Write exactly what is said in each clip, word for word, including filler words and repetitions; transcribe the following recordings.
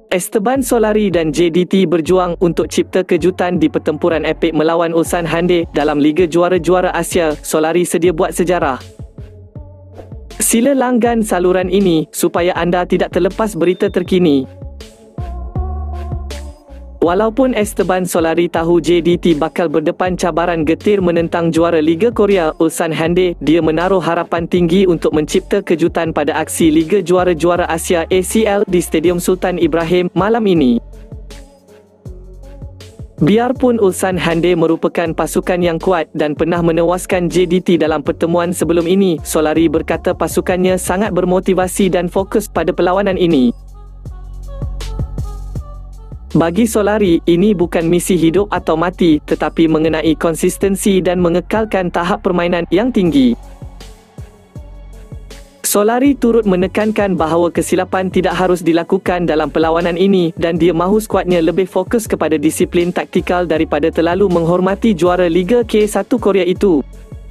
Esteban Solari dan J D T berjuang untuk cipta kejutan di pertempuran epik melawan Ulsan Hyundai dalam Liga Juara-Juara Asia. Solari sedia buat sejarah. Sila langgan saluran ini supaya anda tidak terlepas berita terkini. Walaupun Esteban Solari tahu J D T bakal berdepan cabaran getir menentang juara Liga Korea Ulsan Hyundai, dia menaruh harapan tinggi untuk mencipta kejutan pada aksi Liga Juara-Juara Asia A C L di Stadium Sultan Ibrahim malam ini. Biarpun Ulsan Hyundai merupakan pasukan yang kuat dan pernah menewaskan J D T dalam pertemuan sebelum ini, Solari berkata pasukannya sangat bermotivasi dan fokus pada perlawanan ini. Bagi Solari, ini bukan misi hidup atau mati, tetapi mengenai konsistensi dan mengekalkan tahap permainan yang tinggi. Solari turut menekankan bahawa kesilapan tidak harus dilakukan dalam perlawanan ini dan dia mahu skuadnya lebih fokus kepada disiplin taktikal daripada terlalu menghormati juara Liga K satu Korea itu.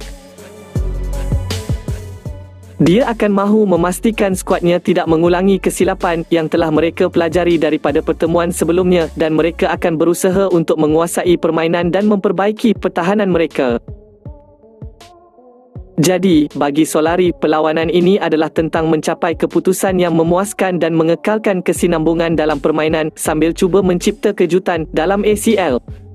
Dia akan mahu memastikan skuadnya tidak mengulangi kesilapan yang telah mereka pelajari daripada pertemuan sebelumnya dan mereka akan berusaha untuk menguasai permainan dan memperbaiki pertahanan mereka. Jadi, bagi Solari, perlawanan ini adalah tentang mencapai keputusan yang memuaskan dan mengekalkan kesinambungan dalam permainan sambil cuba mencipta kejutan dalam A C L.